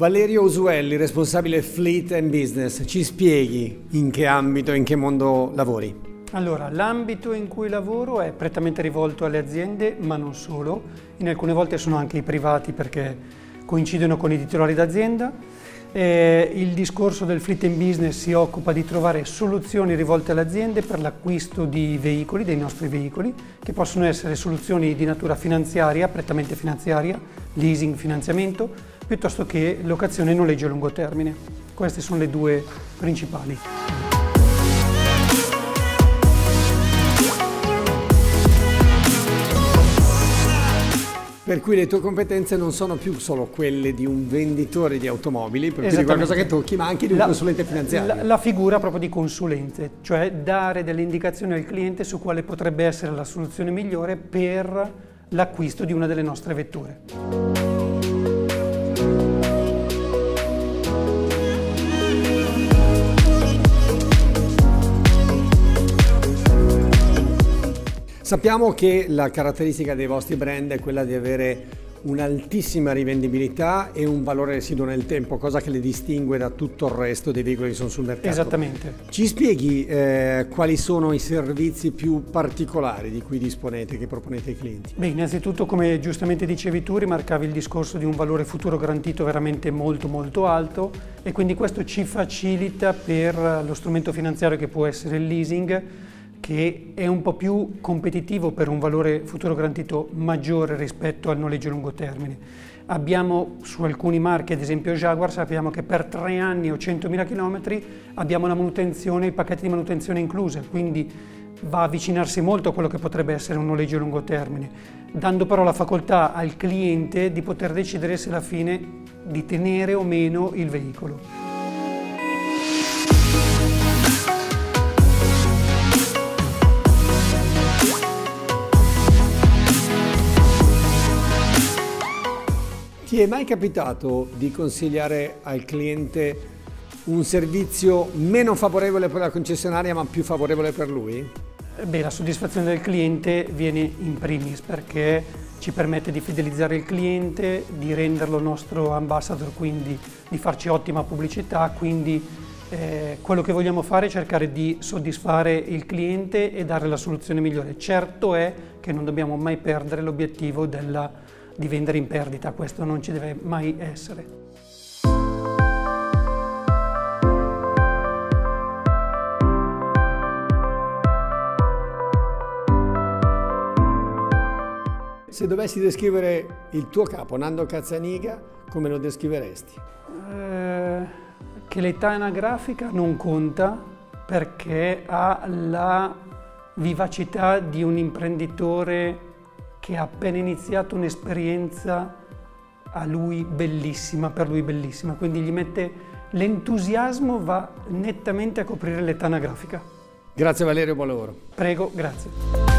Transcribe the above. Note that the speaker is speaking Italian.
Valerio Usuelli, responsabile Fleet and Business, ci spieghi in che ambito, in che mondo lavori? Allora, l'ambito in cui lavoro è prettamente rivolto alle aziende, ma non solo. In alcune volte sono anche i privati perché coincidono con i titolari d'azienda. Il discorso del Fleet and Business si occupa di trovare soluzioni rivolte alle aziende per l'acquisto di veicoli, dei nostri veicoli, che possono essere soluzioni di natura finanziaria, prettamente finanziaria, leasing, finanziamento, piuttosto che locazione e noleggio a lungo termine. Queste sono le due principali. Per cui le tue competenze non sono più solo quelle di un venditore di automobili, per cui di qualcosa che tocchi, ma anche di un consulente finanziario. La figura proprio di consulente, cioè dare delle indicazioni al cliente su quale potrebbe essere la soluzione migliore per l'acquisto di una delle nostre vetture. Sappiamo che la caratteristica dei vostri brand è quella di avere un'altissima rivendibilità e un valore residuo nel tempo, cosa che le distingue da tutto il resto dei veicoli che sono sul mercato. Esattamente. Ci spieghi quali sono i servizi più particolari di cui disponete, che proponete ai clienti? Beh, innanzitutto, come giustamente dicevi tu, rimarcavi il discorso di un valore futuro garantito veramente molto alto, e quindi questo ci facilita per lo strumento finanziario che può essere il leasing, che è un po' più competitivo per un valore futuro garantito maggiore rispetto al noleggio a lungo termine. Abbiamo su alcuni marchi, ad esempio Jaguar, sappiamo che per 3 anni o 100.000 km abbiamo la manutenzione, i pacchetti di manutenzione incluse, quindi va a avvicinarsi molto a quello che potrebbe essere un noleggio a lungo termine, dando però la facoltà al cliente di poter decidere se alla fine di tenere o meno il veicolo. Ti è mai capitato di consigliare al cliente un servizio meno favorevole per la concessionaria ma più favorevole per lui? Beh, la soddisfazione del cliente viene in primis perché ci permette di fidelizzare il cliente, di renderlo nostro ambassador, quindi di farci ottima pubblicità, quindi quello che vogliamo fare è cercare di soddisfare il cliente e dare la soluzione migliore. Certo è che non dobbiamo mai perdere l'obiettivo di vendere in perdita, questo non ci deve mai essere. Se dovessi descrivere il tuo capo, Nando Cazzaniga, come lo descriveresti? Che l'età anagrafica non conta perché ha la vivacità di un imprenditore che ha appena iniziato un'esperienza a lui bellissima, per lui bellissima, quindi gli mette l'entusiasmo, va nettamente a coprire l'età anagrafica. Grazie Valerio, buon lavoro. Prego, grazie.